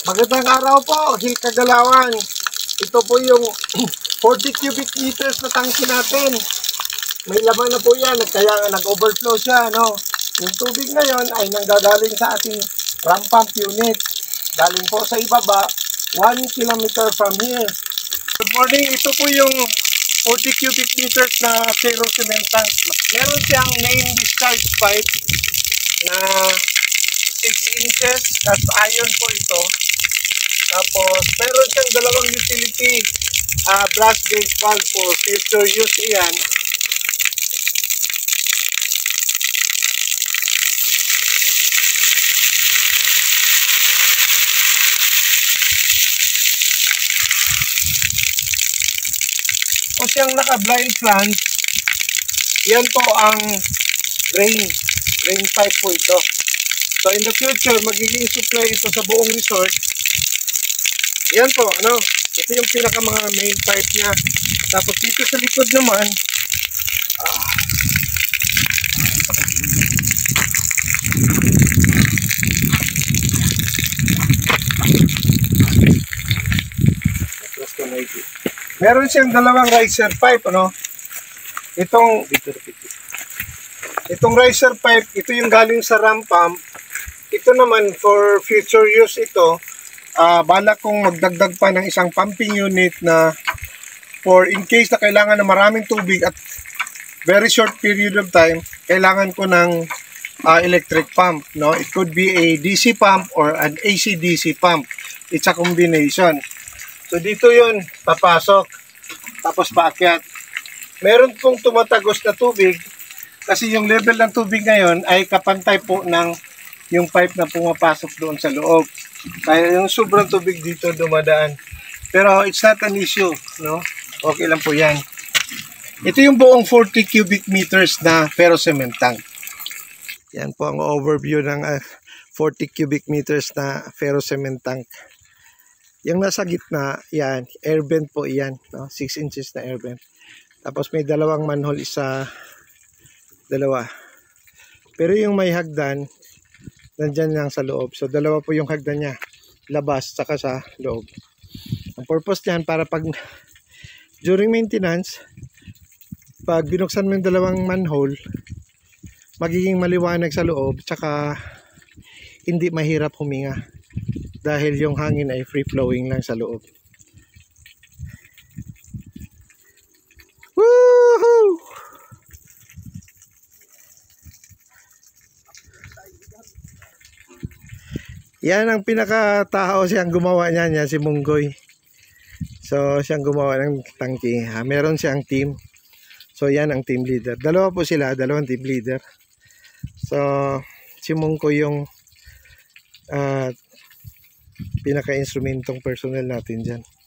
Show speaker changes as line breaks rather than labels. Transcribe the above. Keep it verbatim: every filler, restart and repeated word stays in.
Magandang araw po, Hill Kagalawan. Ito po yung forty cubic meters na tangke natin. May laman na po yan, kaya nga nag-overflow siya, no? Yung tubig ngayon ay nanggagaling sa ating ram pump unit. Galing po sa ibaba, one kilometer from here. Good morning, ito po yung forty cubic meters na ferro cement tank. Meron siyang main discharge pipe na six inches, cast iron po ito. Tapos meron siyang dalawang utility uh, brass gauge valve for future use iyan. O siyang naka-blind flange, yan po ang drain, drain pipe po ito. So in the future, magiging supply ito sa buong resort. Yan po, ano, ito yung pinaka mga main pipe niya. Tapos dito sa likod naman, ah, meron siyang dalawang riser pipe, ano? Itong itong riser pipe, ito yung galing sa ram pump. Ito naman for future use ito. Uh, balak kong magdagdag pa ng isang pumping unit na for in case na kailangan na maraming tubig at very short period of time, kailangan ko ng uh, electric pump, no? It could be a D C pump or an A C D C pump. It's a combination. So dito yun, papasok, tapos paakyat. Meron pong tumatagos na tubig kasi yung level ng tubig ngayon ay kapantay po ng yung pipe na pumapasok doon sa loob. Kaya yung sobrang tubig dito dumadaan. Pero it's not an issue, no? Okay lang po yan. Ito yung buong forty cubic meters na ferro cement tank. Yan po ang overview ng uh, forty cubic meters na ferro cement tank. Yung nasa gitna, yan, air vent po yan, no? six inches na air vent. Tapos may dalawang manhole, isa, dalawa. Pero yung may hagdan, nandyan lang sa loob. So dalawa po yung hagdan niya, labas saka sa loob. Ang purpose niyan para pag during maintenance, pag binuksan mo yung dalawang manhole, magiging maliwanag sa loob, saka hindi mahirap huminga dahil yung hangin ay free flowing lang sa loob. Woohoo! Yan ang pinakatao siyang gumawa niyan, yan si Munggoy. So siyang gumawa ng tangke. Ha, meron siyang team. So yan ang team leader. Dalawa po sila, dalawang team leader. So si Munggoy yung uh, pinaka-instrumentong personnel natin dyan.